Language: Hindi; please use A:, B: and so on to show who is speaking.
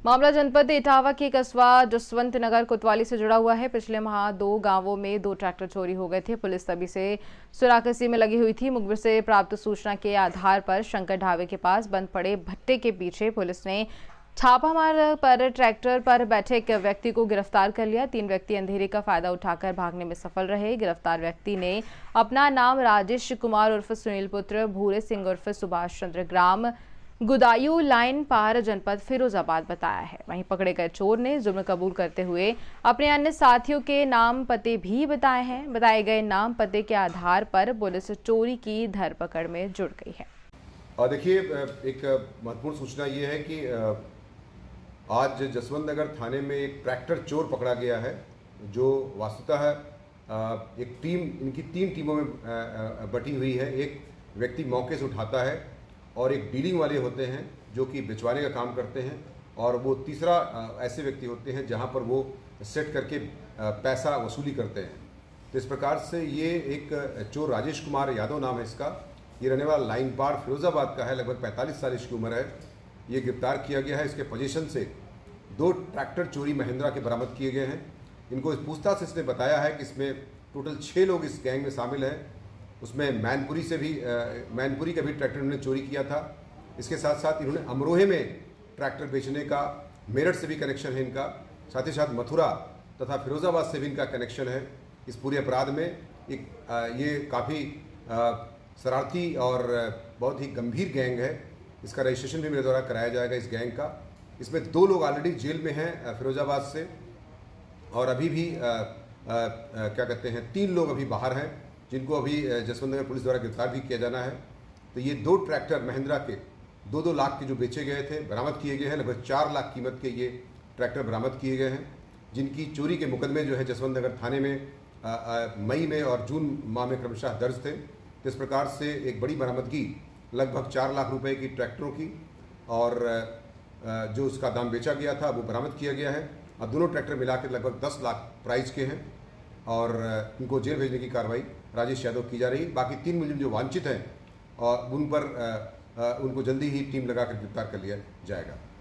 A: मामला जनपद इटावा के कस्बा जसवंत नगर कोतवाली से जुड़ा हुआ है। पिछले माह 2 गांवों में 2 ट्रैक्टर चोरी हो गए थे। पुलिस तभी से सुराकसी में लगी हुई थी। मुखबिर से प्राप्त सूचना के आधार पर शंकर ढाबे के पास बंद पड़े भट्टे के पीछे पुलिस ने छापामार पर ट्रैक्टर पर बैठे एक व्यक्ति को गिरफ्तार कर लिया। 3 व्यक्ति अंधेरे का फायदा उठाकर भागने में सफल रहे। गिरफ्तार व्यक्ति ने अपना नाम राजेश कुमार उर्फ सुनील पुत्र भूरे सिंह उर्फ सुभाष चंद्र ग्राम गुदायू लाइन पार जनपद फिरोजाबाद बताया है। वहीं पकड़े गए चोर ने जुर्म कबूल करते हुए अपने अन्य साथियों के नाम पते भी बताए हैं। बताए गए नाम पते के आधार पर पुलिस चोरी की धरपकड़ में जुड़ गई है।
B: और देखिए, एक महत्वपूर्ण सूचना ये है कि आज जसवंत नगर थाने में एक ट्रैक्टर चोर पकड़ा गया है, जो वास्तुतः एक टीम, इनकी 3 टीमों में बटी हुई है। एक व्यक्ति मौके से उठाता है और एक डीलिंग वाले होते हैं जो कि भिजवाने का काम करते हैं, और वो तीसरा ऐसे व्यक्ति होते हैं जहां पर वो सेट करके पैसा वसूली करते हैं। तो इस प्रकार से ये एक चोर राजेश कुमार यादव नाम है इसका, ये रहने वाला लाइन पार फिरोजाबाद का है, लगभग 45 साल इसकी उम्र है। ये गिरफ्तार किया गया है। इसके पोजीशन से 2 ट्रैक्टर चोरी महिंद्रा के बरामद किए गए हैं। इनको इस पूछताछ से इसने बताया है कि इसमें टोटल 6 लोग इस गैंग में शामिल हैं। उसमें मैनपुरी का भी ट्रैक्टर इन्होंने चोरी किया था। इसके साथ साथ इन्होंने अमरोहे में ट्रैक्टर बेचने का, मेरठ से भी कनेक्शन है इनका, साथ ही साथ मथुरा तथा फिरोजाबाद से भी इनका कनेक्शन है। इस पूरे अपराध में ये काफ़ी शरारती और बहुत ही गंभीर गैंग है। इसका रजिस्ट्रेशन भी मेरे द्वारा कराया जाएगा इस गैंग का। इसमें 2 लोग ऑलरेडी जेल में हैं फिरोजाबाद से, और अभी भी क्या कहते हैं 3 लोग अभी बाहर हैं, जिनको अभी जसवंत नगर पुलिस द्वारा गिरफ्तार भी किया जाना है। तो ये 2 ट्रैक्टर महिंद्रा के 2-2 लाख के जो बेचे गए थे बरामद किए गए हैं। लगभग 4 लाख कीमत के ये ट्रैक्टर बरामद किए गए हैं, जिनकी चोरी के मुकदमे जो है जसवंत नगर थाने में मई में और जून माह में क्रमशः दर्ज थे। तो इस प्रकार से एक बड़ी बरामदगी लगभग 4 लाख रुपए की ट्रैक्टरों की, और जो उसका दाम बेचा गया था वो बरामद किया गया है। अब दोनों ट्रैक्टर मिलाकर लगभग 10 लाख प्राइस के हैं, और इनको जेल भेजने की कार्रवाई राजेश यादव की जा रही है। बाकी 3 मुलजिम जो वांछित हैं और उन पर उनको जल्दी ही टीम लगाकर गिरफ्तार कर लिया जाएगा।